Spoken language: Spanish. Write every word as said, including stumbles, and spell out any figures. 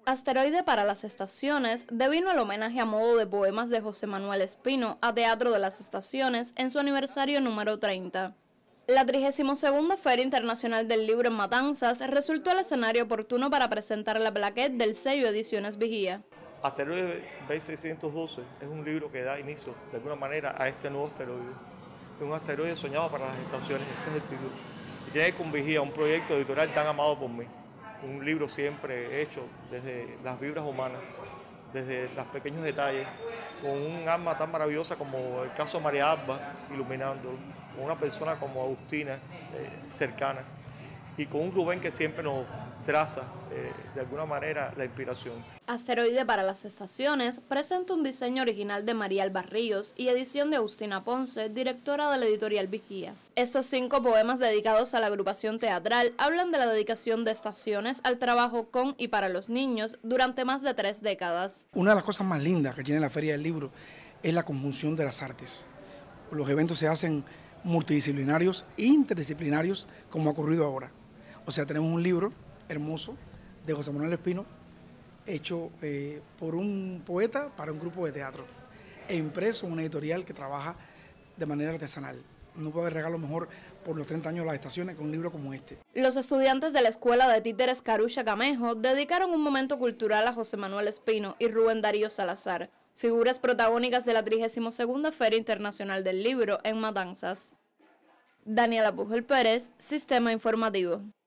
Asteroide para las Estaciones devino el homenaje a modo de poemas de José Manuel Espino a Teatro de las Estaciones en su aniversario número treinta. La trigésima segunda Feria Internacional del Libro en Matanzas resultó el escenario oportuno para presentar la plaqueta del sello Ediciones Vigía. Asteroide B seiscientos doce es un libro que da inicio, de alguna manera, a este nuevo asteroide. Es un asteroide soñado para las estaciones, ese es el título. Y tiene con Vigía un proyecto editorial tan amado por mí. Un libro siempre hecho desde las vibras humanas, desde los pequeños detalles, con un alma tan maravillosa como el caso de María Alba, iluminándolo, con una persona como Agustina, eh, cercana, y con un Rubén que siempre nos traza, eh, de alguna manera, la inspiración. Asteroide para las Estaciones presenta un diseño original de María Alba Ríos y edición de Agustina Ponce, directora de la editorial Vigía. Estos cinco poemas dedicados a la agrupación teatral hablan de la dedicación de Estaciones al trabajo con y para los niños durante más de tres décadas. Una de las cosas más lindas que tiene la Feria del Libro es la conjunción de las artes. Los eventos se hacen multidisciplinarios e interdisciplinarios, como ha ocurrido ahora. O sea, tenemos un libro hermoso de José Manuel Espino, hecho eh, por un poeta para un grupo de teatro, e impreso en una editorial que trabaja de manera artesanal. No puede haber regalo mejor por los treinta años de las estaciones que un libro como este. Los estudiantes de la Escuela de Títeres Carucha Camejo dedicaron un momento cultural a José Manuel Espino y Rubén Darío Salazar, figuras protagónicas de la trigésima segunda Feria Internacional del Libro en Matanzas. Daniela Pujol Pérez, Sistema Informativo.